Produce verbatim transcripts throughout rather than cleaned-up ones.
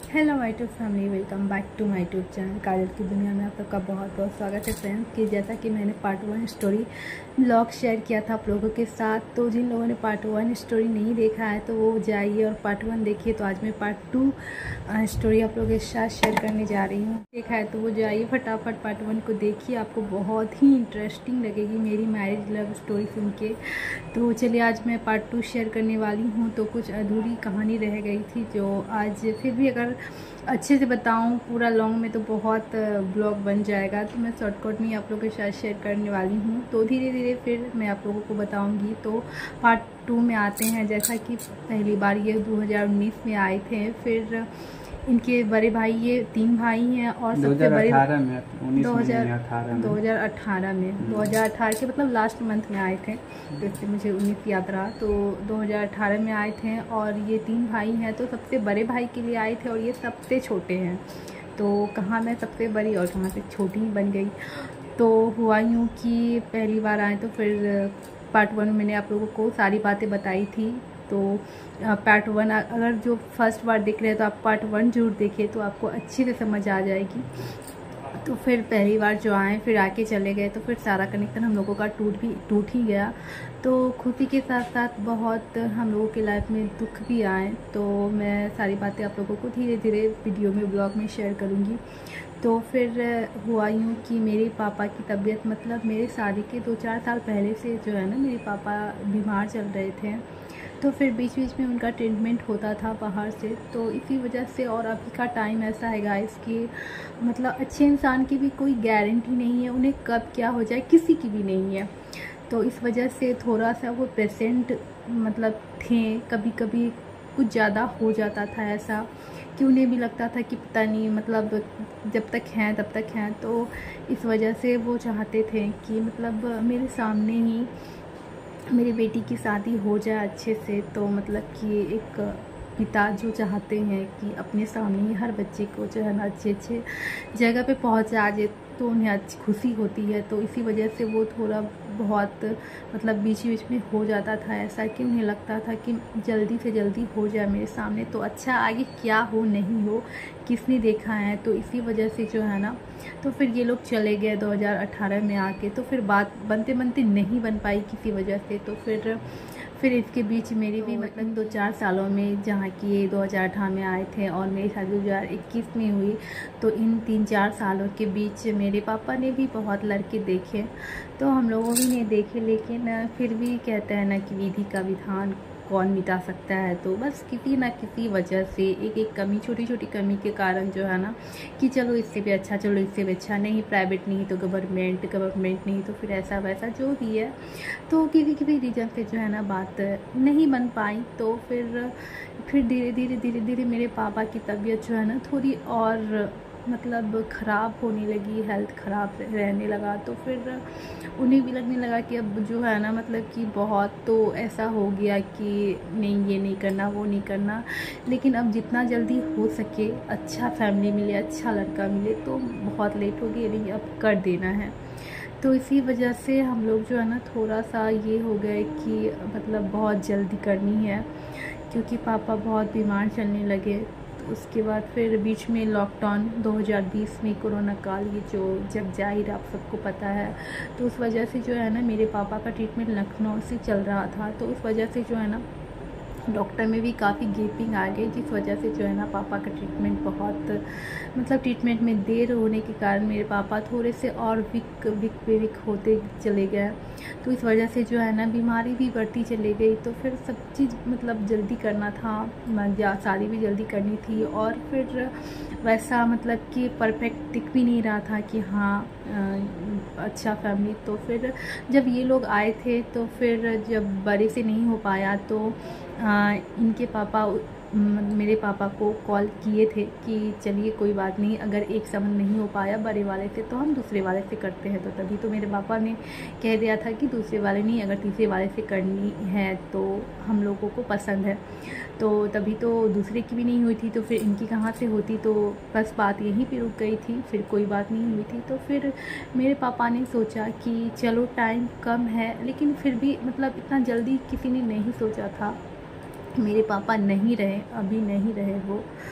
Hello my tube family, welcome back to my tube channel Kajal की दुनिया में आप सबका बहुत बहुत स्वागत है फ्रेंड्स। कि जैसा कि मैंने part one story blog share किया था आप लोगों के साथ, तो जिन लोगों ने पार्ट वन स्टोरी नहीं देखा है तो वो जाइए और पार्ट वन देखिए। तो आज मैं पार्ट टू स्टोरी आप लोगों के साथ शेयर करने जा रही हूँ। देखा है तो वो जाइए फटाफट पार्ट वन को देखिए, आपको बहुत ही इंटरेस्टिंग लगेगी मेरी मैरिज लव स्टोरी सुन के। तो चलिए आज मैं पार्ट टू शेयर करने वाली हूँ। तो कुछ अधूरी कहानी रह गई थी जो आज फिर भी अगर अच्छे से बताऊं पूरा लॉन्ग में तो बहुत ब्लॉग बन जाएगा, तो मैं शॉर्टकट में आप लोगों के साथ शेयर करने वाली हूं। तो धीरे धीरे फिर मैं आप लोगों को बताऊंगी। तो पार्ट टू में आते हैं। जैसा कि पहली बार ये दो हज़ार उन्नीस में आए थे, फिर इनके बड़े भाई, ये तीन भाई हैं और सबसे बड़े दो हज़ार अठारह में दो हज़ार अठारह के मतलब लास्ट मंथ में आए थे, तो इससे मुझे उन्नीस याद रहा। तो दो हज़ार अठारह में आए थे और ये तीन भाई हैं। तो सबसे बड़े भाई के लिए आए थे और ये सबसे छोटे हैं। तो कहाँ मैं सबसे बड़ी और कहाँ से छोटी बन गई। तो हुआ यूँ कि पहली बार आए तो फिर पार्ट वन में मैंने आप लोगों को सारी बातें बताई थी। तो पार्ट वन अगर जो फर्स्ट बार देख रहे हैं तो आप पार्ट वन जरूर देखिए, तो आपको अच्छे से समझ आ जाएगी। तो फिर पहली बार जो आए फिर आके चले गए, तो फिर सारा कनेक्शन हम लोगों का टूट भी टूट ही गया। तो खुशी के साथ साथ बहुत हम लोगों के लाइफ में दुख भी आए। तो मैं सारी बातें आप लोगों को धीरे धीरे वीडियो में ब्लॉग में शेयर करूँगी। तो फिर हुआ यूँ कि मेरे पापा की तबीयत, मतलब मेरे शादी के दो चार साल पहले से जो है ना मेरे पापा बीमार चल रहे थे। तो फिर बीच बीच में उनका ट्रीटमेंट होता था बाहर से। तो इसी वजह से, और अभी का टाइम ऐसा है गाइस कि मतलब अच्छे इंसान की भी कोई गारंटी नहीं है, उन्हें कब क्या हो जाए किसी की भी नहीं है। तो इस वजह से थोड़ा सा वो पेशेंट मतलब थे, कभी कभी कुछ ज़्यादा हो जाता था ऐसा कि उन्हें भी लगता था कि पता नहीं, मतलब जब तक हैं तब तक हैं। तो इस वजह से वो चाहते थे कि मतलब मेरे सामने ही मेरी बेटी की शादी हो जाए अच्छे से। तो मतलब कि एक पिता जो चाहते हैं कि अपने सामने ही हर बच्चे को जो है ना अच्छे अच्छे जगह पे पहुंचा जाए, तो उन्हें अच्छी खुशी होती है। तो इसी वजह से वो थोड़ा बहुत मतलब बीच बीच में हो जाता था ऐसा कि उन्हें लगता था कि जल्दी से जल्दी हो जाए मेरे सामने, तो अच्छा आगे क्या हो नहीं हो किसने देखा है। तो इसी वजह से जो है ना, तो फिर ये लोग चले गए दो हज़ार अठारह में आके। तो फिर बात बनते बनते नहीं बन पाई किसी वजह से। तो फिर फिर इसके बीच मेरी भी मतलब दो चार सालों में, जहाँ की ये दो हज़ार अठारह में आए थे और मेरी शादी दो हज़ार इक्कीस में हुई, तो इन तीन चार सालों के बीच मेरे पापा ने भी बहुत लड़के देखे, तो हम लोगों भी ने देखे। लेकिन फिर भी कहते हैं ना कि विधि का विधान कौन मिटा सकता है। तो बस किसी ना किसी वजह से एक एक कमी, छोटी छोटी कमी के कारण जो है ना कि चलो इससे भी अच्छा, चलो इससे भी अच्छा, नहीं प्राइवेट नहीं तो गवर्नमेंट, गवर्नमेंट नहीं तो फिर ऐसा वैसा जो भी है, तो किसी किसी रीजन से जो है ना बात नहीं बन पाई। तो फिर फिर धीरे धीरे धीरे धीरे मेरे पापा की तबीयत जो है ना थोड़ी और मतलब ख़राब होने लगी, हेल्थ ख़राब रहने लगा। तो फिर उन्हें भी लगने लगा कि अब जो है ना मतलब कि बहुत तो ऐसा हो गया कि नहीं ये नहीं करना वो नहीं करना, लेकिन अब जितना जल्दी हो सके अच्छा फैमिली मिले, अच्छा लड़का मिले, तो बहुत लेट हो गई, नहीं अब कर देना है। तो इसी वजह से हम लोग जो है ना थोड़ा सा ये हो गए कि मतलब बहुत जल्दी करनी है, क्योंकि पापा बहुत बीमार चलने लगे। उसके बाद फिर बीच में लॉकडाउन दो हज़ार बीस में कोरोना काल, ये जो जग जाहिर आप सबको पता है। तो उस वजह से जो है ना मेरे पापा का ट्रीटमेंट लखनऊ से चल रहा था। तो उस वजह से जो है ना डॉक्टर में भी काफ़ी गैपिंग आ गई, जिस वजह से जो है ना पापा का ट्रीटमेंट बहुत मतलब ट्रीटमेंट में देर होने के कारण मेरे पापा थोड़े से और विक विक विक होते चले गए। तो इस वजह से जो है ना बीमारी भी बढ़ती चली गई। तो फिर सब चीज़ मतलब जल्दी करना था, शादी भी जल्दी करनी थी, और फिर वैसा मतलब कि परफेक्ट दिख भी नहीं रहा था कि हाँ अच्छा फैमिली। तो फिर जब ये लोग आए थे तो फिर जब बड़े से नहीं हो पाया तो आ, इनके पापा मेरे पापा को कॉल किए थे कि चलिए कोई बात नहीं, अगर एक संबंध नहीं हो पाया बड़े वाले से तो हम दूसरे वाले से करते हैं। तो तभी तो मेरे पापा ने कह दिया था कि दूसरे वाले नहीं, अगर तीसरे वाले से करनी है तो हम लोगों को पसंद है। तो तभी तो दूसरे की भी नहीं हुई थी, तो फिर इनकी कहाँ से होती। तो बस बात यहीं पे रुक गई थी, फिर कोई बात नहीं हुई थी। तो फिर मेरे पापा ने सोचा कि चलो टाइम कम है, लेकिन फिर भी मतलब इतना जल्दी किसी ने नहीं सोचा था। मेरे पापा नहीं रहे, अभी नहीं रहे वो,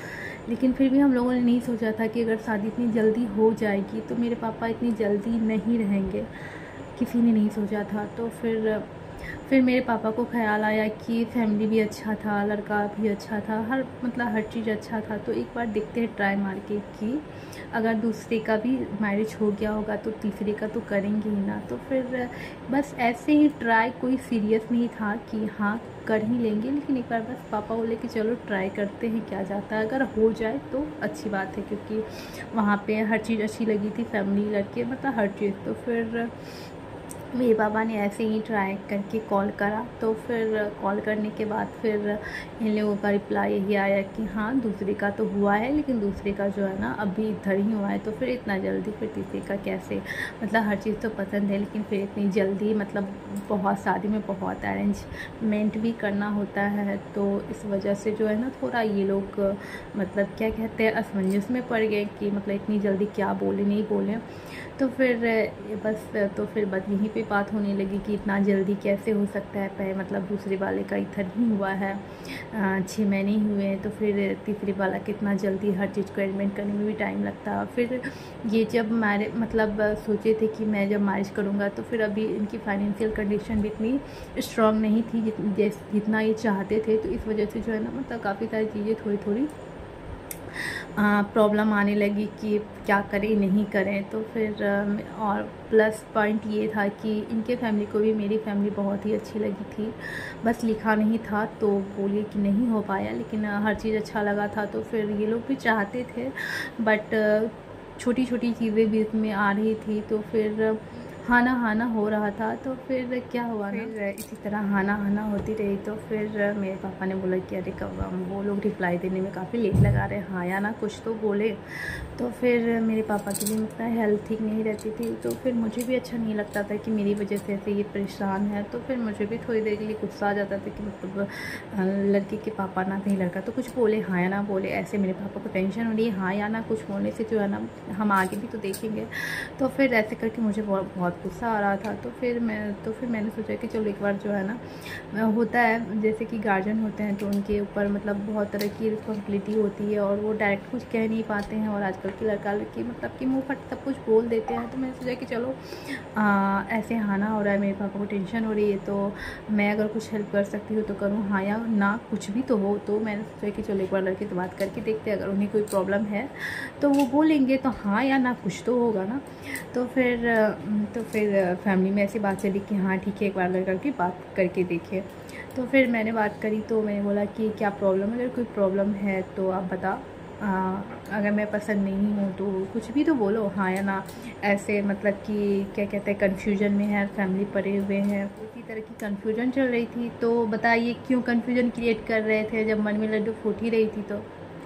लेकिन फिर भी हम लोगों ने नहीं सोचा था कि अगर शादी इतनी जल्दी हो जाएगी तो मेरे पापा इतनी जल्दी नहीं रहेंगे, किसी ने नहीं सोचा था। तो फिर फिर मेरे पापा को ख्याल आया कि फैमिली भी अच्छा था, लड़का भी अच्छा था, हर मतलब हर चीज़ अच्छा था, तो एक बार देखते हैं ट्राई मार के कि अगर दूसरे का भी मैरिज हो गया होगा तो तीसरे का तो करेंगे ही ना। तो फिर बस ऐसे ही ट्राई, कोई सीरियस नहीं था कि हाँ कर ही लेंगे, लेकिन एक बार बस पापा बोले कि चलो ट्राई करते हैं क्या जाता है, अगर हो जाए तो अच्छी बात है, क्योंकि वहाँ पे हर चीज़ अच्छी लगी थी, फैमिली लड़के मतलब हर चीज़। तो फिर मेरे पापा ने ऐसे ही ट्राई करके कॉल करा, तो फिर कॉल करने के बाद फिर इन लोगों का रिप्लाई यही आया कि हाँ दूसरे का तो हुआ है, लेकिन दूसरे का जो है ना अभी इधर ही हुआ है, तो फिर इतना जल्दी फिर तीसरे का कैसे, मतलब हर चीज़ तो पसंद है लेकिन फिर इतनी जल्दी, मतलब बहुत शादी में बहुत अरेंजमेंट भी करना होता है, तो इस वजह से जो है ना थोड़ा ये लोग मतलब क्या कहते हैं असमंजस में पड़ गए कि मतलब इतनी जल्दी क्या बोले नहीं बोले। तो फिर बस तो फिर बस यहीं पे बात होने लगी कि इतना जल्दी कैसे हो सकता है, पहले मतलब दूसरे वाले का इधर ही हुआ है, छः महीने ही हुए हैं, तो फिर तीसरे वाला कितना जल्दी हर चीज़ को अरेंजमेंट करने में भी टाइम लगता है। फिर ये जब मैरिज मतलब सोचे थे कि मैं जब मैरिज करूँगा तो फिर अभी इनकी फाइनेंशियल कंडीशन भी इतनी स्ट्रॉन्ग नहीं थी जित, जितना ये चाहते थे, तो इस वजह से जो है ना मतलब काफ़ी सारी चीज़ें थोड़ी थोड़ी प्रॉब्लम आने लगी कि क्या करें नहीं करें। तो फिर और प्लस पॉइंट ये था कि इनके फैमिली को भी मेरी फैमिली बहुत ही अच्छी लगी थी, बस लिखा नहीं था तो बोलिए कि नहीं हो पाया, लेकिन हर चीज़ अच्छा लगा था। तो फिर ये लोग भी चाहते थे, बट छोटी छोटी चीज़ें भी इसमें आ रही थी, तो फिर हाना हाना हो रहा था। तो फिर क्या हुआ ना, फिर इसी तरह हाना हाना होती रही। तो फिर मेरे पापा ने बोला कि अरे कब वो लोग रिप्लाई देने में काफ़ी लेट लगा रहे, हाँ या ना कुछ तो बोले। तो फिर मेरे पापा की भी मतलब हेल्थ ठीक नहीं रहती थी, तो फिर मुझे भी अच्छा नहीं लगता था कि मेरी वजह से ऐसे ये परेशान है। तो फिर मुझे भी थोड़ी देर के लिए गुस्सा आ जाता था कि मतलब लड़के के पापा ना कहीं लड़का तो कुछ बोले हाँ या ना बोले, ऐसे मेरे पापा को टेंशन हो रही है, हाँ या ना कुछ बोलने से जो है ना हम आगे भी तो देखेंगे। तो फिर ऐसे करके मुझे बहुत बहुत गुस्सा आ रहा था। तो फिर मैं तो फिर मैंने सोचा कि चलो एक बार जो है ना होता है जैसे कि गार्जियन होते हैं तो उनके ऊपर मतलब बहुत तरह की रिस्पॉन्सिबिलिटी होती है और वो डायरेक्ट कुछ कह नहीं पाते हैं, और आजकल की लड़का लड़की मतलब कि मुँह फट सब कुछ बोल देते हैं। तो मैंने सोचा कि चलो आ, ऐसे हाना हो रहा है, मेरे पापा को टेंशन हो रही है, तो मैं अगर कुछ हेल्प कर सकती हूँ तो करूँ, हाँ या ना कुछ भी तो हो। तो मैंने सोचा कि चलो एक बार लड़के से बात करके देखते हैं, अगर उन्हें कोई प्रॉब्लम है तो वो बोलेंगे, तो हाँ या ना कुछ तो होगा ना। तो फिर तो फिर फैमिली में ऐसी बात चली कि हाँ ठीक है एक बार लड़का की बात करके देखिए। तो फिर मैंने बात करी, तो मैंने बोला कि क्या प्रॉब्लम है, अगर कोई प्रॉब्लम है तो आप बता, आ, अगर मैं पसंद नहीं हूँ तो कुछ भी तो बोलो, हाँ या ना। ऐसे मतलब कि क्या कहते हैं कन्फ्यूजन में है, फैमिली पड़े हुए हैं, इसी तरह की कन्फ्यूजन चल रही थी। तो बताइए क्यों कन्फ्यूजन क्रिएट कर रहे थे जब मन में लड्डू फूट ही रही थी। तो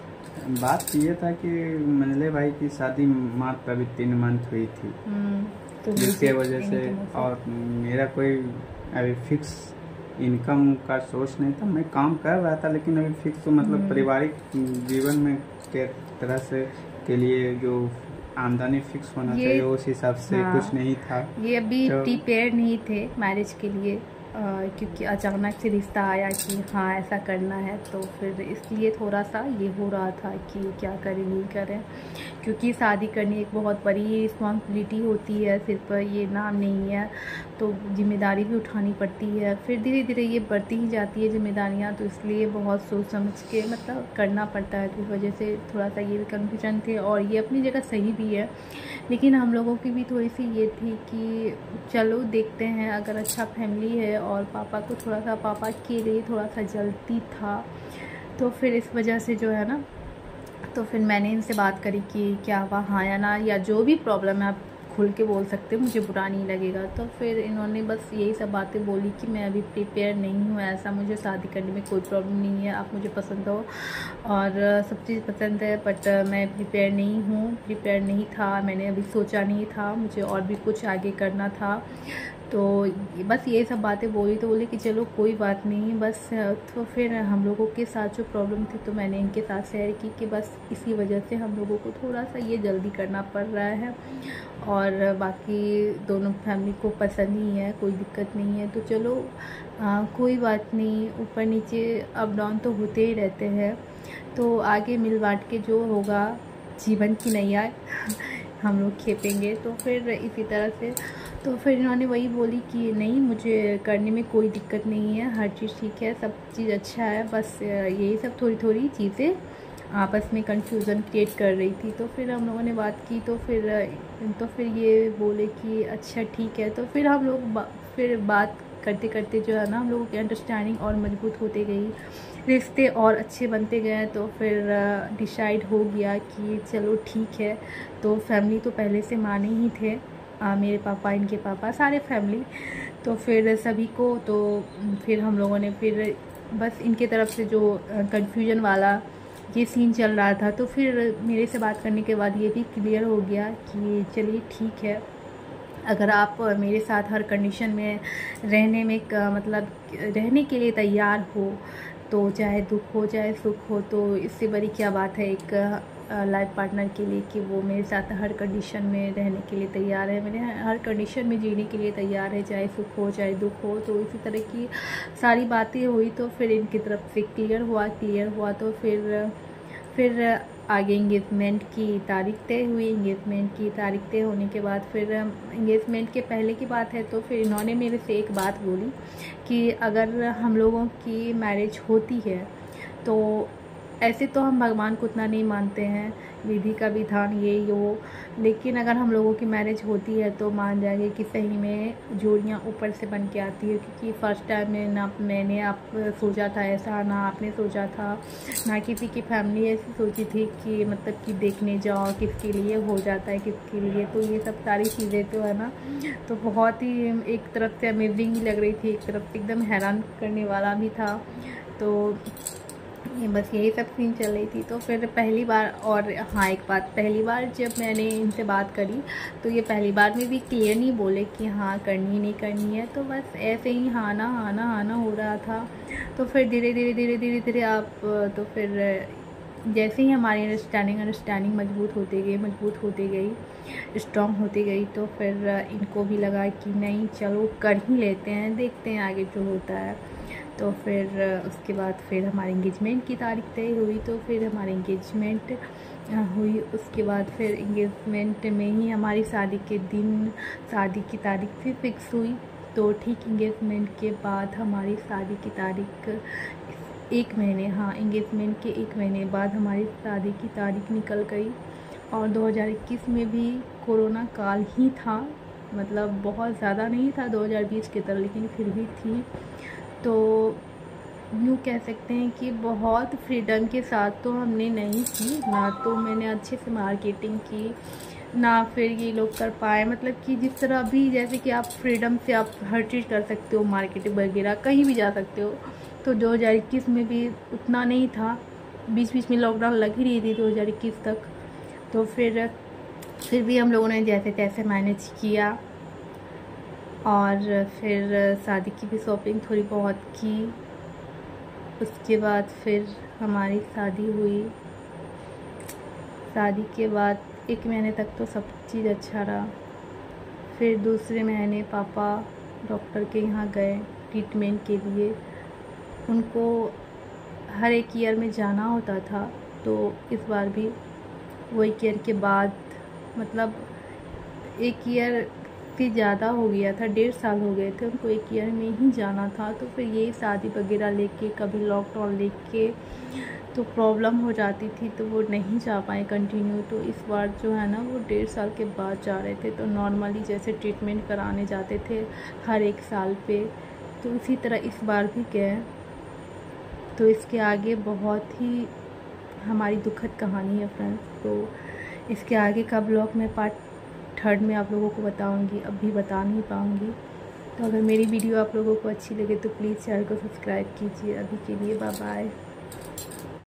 बात ये था कि मंझले भाई की शादी मात्र अभी तीन मंथ हुई थी, तो जिसके वजह से, और मेरा कोई अभी फिक्स इनकम का सोर्स नहीं था। मैं काम कर रहा था लेकिन अभी फिक्स तो मतलब पारिवारिक जीवन में के तरह से के लिए जो आमदनी फिक्स होना चाहिए उस हिसाब से हाँ, कुछ नहीं था। ये अभी तो, प्रिपेयर नहीं थे मैरिज के लिए, आ, क्योंकि अचानक से रिश्ता आया कि हाँ ऐसा करना है, तो फिर इसलिए थोड़ा सा ये हो रहा था कि क्या करें नहीं करें, क्योंकि शादी करनी एक बहुत बड़ी रिस्पॉन्सिबिलिटी होती है, सिर्फ ये नाम नहीं है, तो जिम्मेदारी भी उठानी पड़ती है। फिर धीरे धीरे ये बढ़ती ही जाती है जिम्मेदारियाँ, तो इसलिए बहुत सोच समझ के मतलब करना पड़ता है। तो इस वजह से थोड़ा सा ये भी कन्फ्यूजन थे, और ये अपनी जगह सही भी है, लेकिन हम लोगों की भी थोड़ी सी ये थी कि चलो देखते हैं, अगर अच्छा फैमिली है, और पापा को थोड़ा सा पापा के लिए थोड़ा सा जल्दी था, तो फिर इस वजह से जो है ना, तो फिर मैंने इनसे बात करी कि क्या हुआ हाँ या ना, या जो भी प्रॉब्लम है आप खुल के बोल सकते हो, मुझे बुरा नहीं लगेगा। तो फिर इन्होंने बस यही सब बातें बोली कि मैं अभी प्रिपेयर नहीं हूँ, ऐसा मुझे शादी करने में कोई प्रॉब्लम नहीं है, आप मुझे पसंद हो और सब चीज़ पसंद है, बट मैं प्रिपेयर नहीं हूँ, प्रिपेयर नहीं था, मैंने अभी सोचा नहीं था, मुझे और भी कुछ आगे करना था। तो बस ये सब बातें बोली, तो बोली कि चलो कोई बात नहीं बस। तो फिर हम लोगों के साथ जो प्रॉब्लम थी तो मैंने इनके साथ शेयर की कि बस इसी वजह से हम लोगों को थोड़ा सा ये जल्दी करना पड़ रहा है, और बाकी दोनों फैमिली को पसंद ही है, कोई दिक्कत नहीं है। तो चलो आ, कोई बात नहीं, ऊपर नीचे अप डाउन तो होते ही रहते हैं, तो आगे मिल बांट के जो होगा जीवन की नैया हम लोग खेपेंगे। तो फिर इसी तरह से तो फिर इन्होंने वही बोली कि नहीं, मुझे करने में कोई दिक्कत नहीं है, हर चीज़ ठीक है, सब चीज़ अच्छा है, बस यही सब थोड़ी थोड़ी चीज़ें आपस में कंफ्यूजन क्रिएट कर रही थी। तो फिर हम लोगों ने बात की तो फिर तो फिर ये बोले कि अच्छा ठीक है। तो फिर हम लोग बा, फिर बात करते करते जो है ना हम लोगों की अंडरस्टैंडिंग और मजबूत होते गई, रिश्ते और अच्छे बनते गए। तो फिर डिसाइड हो गया कि चलो ठीक है। तो फैमिली तो पहले से माने ही थे, आ, मेरे पापा, इनके पापा, सारे फैमिली। तो फिर सभी को तो फिर हम लोगों ने फिर बस इनके तरफ से जो कन्फ्यूजन वाला ये सीन चल रहा था, तो फिर मेरे से बात करने के बाद ये भी क्लियर हो गया कि चलिए ठीक है, अगर आप मेरे साथ हर कंडीशन में रहने में मतलब रहने के लिए तैयार हो, तो चाहे दुख हो चाहे सुख हो, तो इससे बड़ी क्या बात है एक लाइफ पार्टनर के लिए कि वो मेरे साथ हर कंडीशन में रहने के लिए तैयार है, मेरे हर कंडीशन में जीने के लिए तैयार है, चाहे सुख हो चाहे दुख हो। तो इसी तरह की सारी बातें हुई। तो फिर इनकी तरफ से क्लियर हुआ क्लियर हुआ तो फिर फिर आगे इंगेजमेंट की तारीख तय हुई। इंगेजमेंट की तारीख तय होने के बाद फिर इंगेजमेंट के पहले की बात है, तो फिर इन्होंने मेरे से एक बात बोली कि अगर हम लोगों की मैरिज होती है तो ऐसे तो हम भगवान को उतना नहीं मानते हैं, विधि का विधान ये हो, लेकिन अगर हम लोगों की मैरिज होती है तो मान जाएंगे कि सही में जोड़ियाँ ऊपर से बन के आती है। क्योंकि फ़र्स्ट टाइम में ना मैंने आप सोचा था ऐसा, ना आपने सोचा था, ना किसी की फैमिली ऐसी सोची थी कि मतलब कि देखने जाओ किसके लिए हो जाता है किसके लिए। तो ये सब सारी चीज़ें तो है ना, तो बहुत ही एक तरफ से अमेजिंग लग रही थी, एक तरफ से एकदम हैरान करने वाला भी था। तो ये बस यही सब सीन चल रही थी। तो फिर पहली बार, और हाँ एक बात, पहली बार जब मैंने इनसे बात करी तो ये पहली बार में भी क्लियर नहीं बोले कि हाँ करनी नहीं करनी है, तो बस ऐसे ही हाँ ना हाँ ना हाँ ना हो रहा था। तो फिर धीरे धीरे धीरे धीरे धीरे आप तो फिर जैसे ही हमारी अंडरस्टैंडिंग अंडरस्टैंडिंग मजबूत होती गई मजबूत होती गई स्ट्रॉन्ग होती गई, तो फिर इनको भी लगा कि नहीं चलो कर ही लेते हैं, देखते हैं आगे जो होता है। तो फिर उसके बाद फिर हमारी इंगेजमेंट की तारीख तय हुई। तो फिर हमारी इंगेजमेंट हुई, उसके बाद फिर इंगेजमेंट में ही हमारी शादी के दिन शादी की तारीख भी फिक्स हुई। तो ठीक इंगेजमेंट के बाद हमारी शादी की तारीख एक महीने हाँ इंगेजमेंट के एक महीने बाद हमारी शादी की तारीख निकल गई। और दो हज़ार इक्कीस में भी कोरोना काल ही था, मतलब बहुत ज़्यादा नहीं था दो हज़ार बीस की तरह, लेकिन फिर भी थी। तो यूँ कह सकते हैं कि बहुत फ्रीडम के साथ तो हमने नहीं की, ना तो मैंने अच्छे से मार्केटिंग की, ना फिर ये लोग कर पाए। मतलब कि जिस तरह अभी जैसे कि आप फ्रीडम से आप हर चीज़ कर सकते हो, मार्केटिंग वगैरह कहीं भी जा सकते हो, तो दो हज़ार इक्कीस में भी उतना नहीं था। बीच बीच में लॉकडाउन लग ही रही थी दो हज़ार इक्कीस तक। तो फिर फिर भी हम लोगों ने जैसे तैसे मैनेज किया, और फिर शादी की भी शॉपिंग थोड़ी बहुत की। उसके बाद फिर हमारी शादी हुई। शादी के बाद एक महीने तक तो सब चीज़ अच्छा रहा। फिर दूसरे महीने पापा डॉक्टर के यहाँ गए ट्रीटमेंट के लिए। उनको हर एक ईयर में जाना होता था, तो इस बार भी वो एक ईयर के बाद, मतलब एक ईयर से ज़्यादा हो गया था, डेढ़ साल हो गए थे उनको एक ईयर में ही जाना था। तो फिर यही शादी वगैरह लेके, कभी लॉकडाउन लेके तो प्रॉब्लम हो जाती थी, तो वो नहीं जा पाए कंटिन्यू। तो इस बार जो है ना वो डेढ़ साल के बाद जा रहे थे। तो नॉर्मली जैसे ट्रीटमेंट कराने जाते थे हर एक साल पे, तो इसी तरह इस बार भी गए। तो इसके आगे बहुत ही हमारी दुखद कहानी है फ्रेंड्स। तो इसके आगे का ब्लॉग मैं पार्ट थर्ड में आप लोगों को बताऊंगी, अभी बता नहीं पाऊंगी। तो अगर मेरी वीडियो आप लोगों को अच्छी लगे तो प्लीज़ चैनल को सब्सक्राइब कीजिए। अभी के लिए बाय बाय।